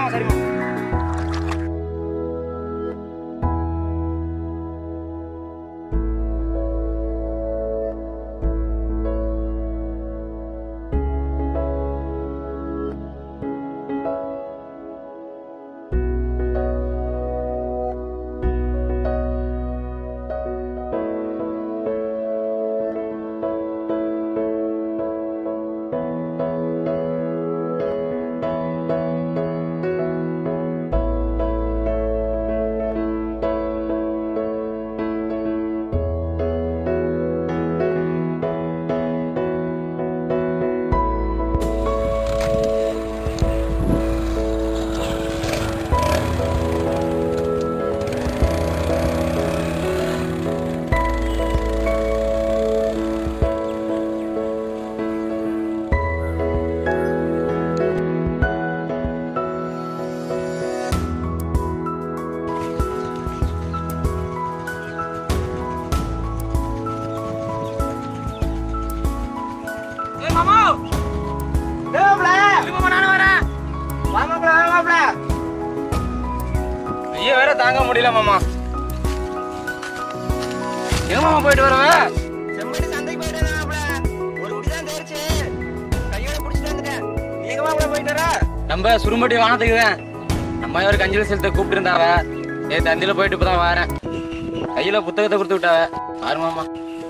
சரிம்மா சரிம்மா. ஐயோ வேற தாங்க முடியல மாமா. எங்க மாமா போயிட்டு வரவ? செம்மடி சந்தைக்கு போயிட்டு வரேன். ஒரு குடி தான் தேர்ச்சி. கையோட புடிச்சிட்டு வந்துட்டேன். நீ எங்க மாமா போயிட்டு வர? நம்ம சுரும்பட்டி வானத்துக்கு தான். நம்ம ஒரு கஞ்சல் செலுத்த கூப்பிட்டு இருந்தாவ. தந்தியில போயிட்டு இப்பதான் வரேன். கையில புத்தகத்தை கொடுத்து விட்டாவ. பாரு மாமா.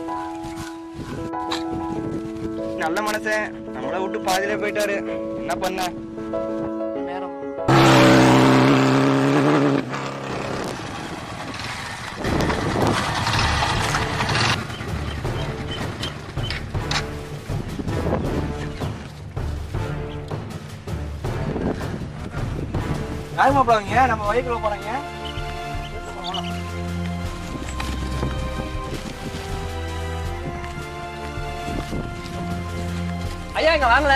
நல்ல மனசன் நம்மள விட்டு பாதியிலே போயிட்டாரு. என்ன பண்ண? யாருமா போறாங்க? நம்ம வயிற்றுல போறாங்க. ஐயா இங்க வாங்கல.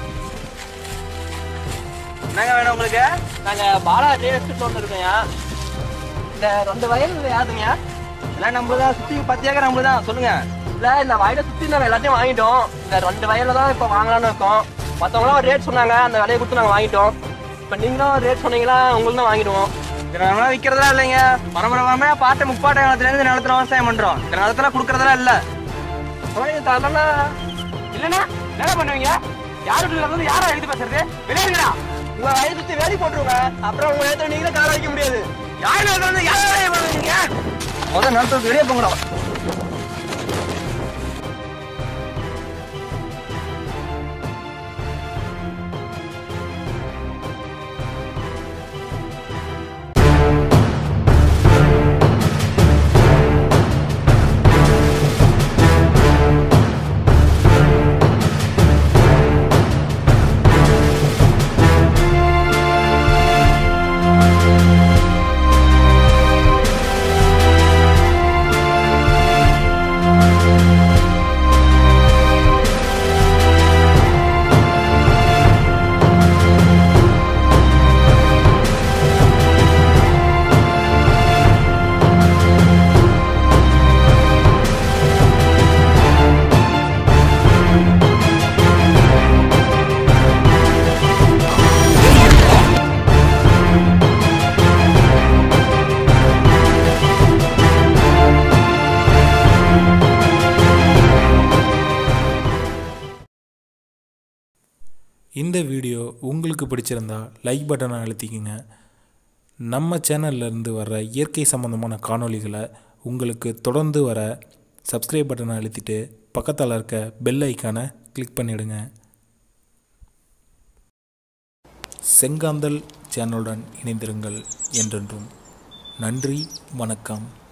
என்னங்க வேணும் உங்களுக்கு? நாங்க பாலா டேஸ்ட் வந்துருக்கோங்க. இந்த 2 வயல் யாருங்க? எல்லாம் நம்மதான். சுத்தி 10 ஏக்கர் நம்மதான். சொல்லுங்க. இல்ல இந்த வயலை சுத்தி நம்ம எல்லாத்தையும் வாங்கிட்டோம். இந்த 2 வயல்ல தான் இப்ப வாங்கலாம்னு இருக்கோம். மத்தவங்களாம் ஒரு ரேட் சொன்னாங்க. அந்த விலையை கொடுத்து நாங்க வாங்கிட்டோம். இப்ப நீங்களும் ரேட் சொன்னீங்களா உங்களுக்கு தான் வாங்கிடுவோம். நம்மளாம் விற்கிறதா இல்லைங்க. பரம்பரமே பாட்டை முப்பாட்டை காலத்துல இருந்து நிலத்துல விவசாயம் பண்றோம். இந்த நிலத்துல கொடுக்கறதெல்லாம் இல்ல. தரலன்னா இல்லன்னா என்ன பண்ணுவீங்க? யாரு யாரா எழுதி பேசுறது? விளையாடுங்களா? உங்க வயது சுத்தி வேலை போட்டுருங்க. அப்புறம் உங்க இடத்துல நீங்க கால வைக்க முடியாது. யாரு யாரு பண்ணுவீங்க? முதல் நிலத்துக்கு வெளியே போங்கடா. இந்த வீடியோ உங்களுக்கு பிடிச்சிருந்தா லைக் பட்டனை அழுத்திக்கங்க. நம்ம சேனல்லேருந்து வர்ற இயற்கை சம்மந்தமான காணொளிகளை உங்களுக்கு தொடர்ந்து வர சப்ஸ்கிரைப் பட்டனை அழுத்திட்டு பக்கத்தில் இருக்க பெல் ஐக்கானை கிளிக் பண்ணிவிடுங்க. செங்காந்தல் சேனலுடன் இணைந்திருங்கள் என்றென்றும். நன்றி, வணக்கம்.